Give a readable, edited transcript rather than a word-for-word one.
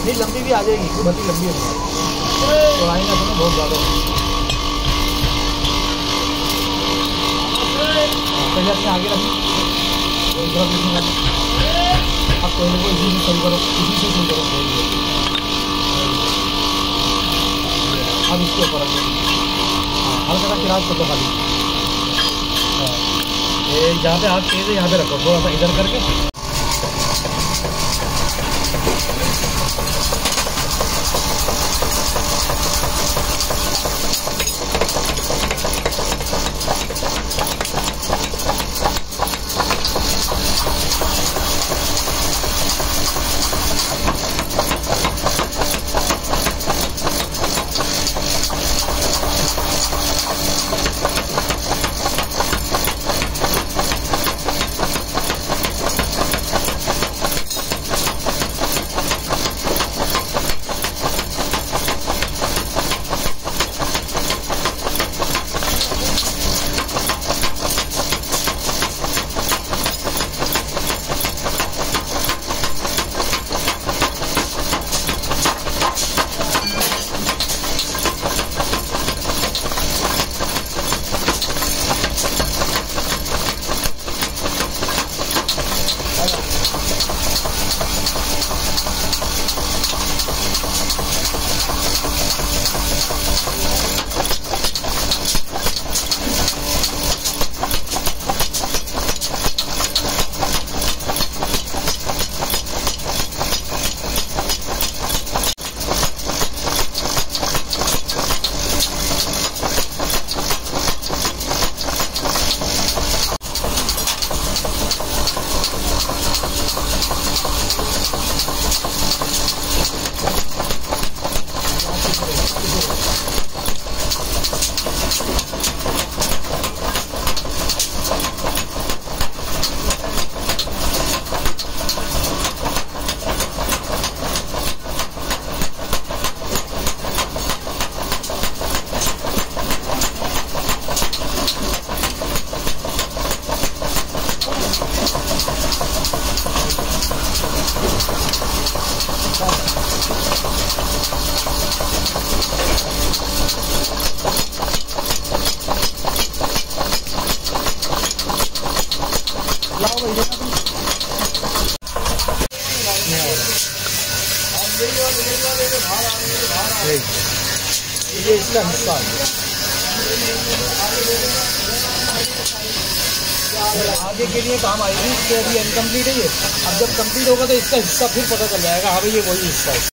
नहीं लंबी भी आ जाएगी, बहुत ही लंबी है तो आएगा तो बहुत ज़्यादा। पहले अपने आगे रखी अब कोई ना कोई इसी से शुरू करो, इसी से शुरू करो। अब इसके ऊपर रखो, हल्का सा किराज कर दो खाली। जहाँ पे हाथ तेज है यहाँ पे रखो, थोड़ा सा इधर करके। ये इसका हिस्सा है। आगे के लिए काम आएगी, इसके अभी इनकम्प्लीट है ये। अब जब कंप्लीट होगा तो इसका हिस्सा फिर पता चल जाएगा, हाँ भाई ये वही हिस्सा है।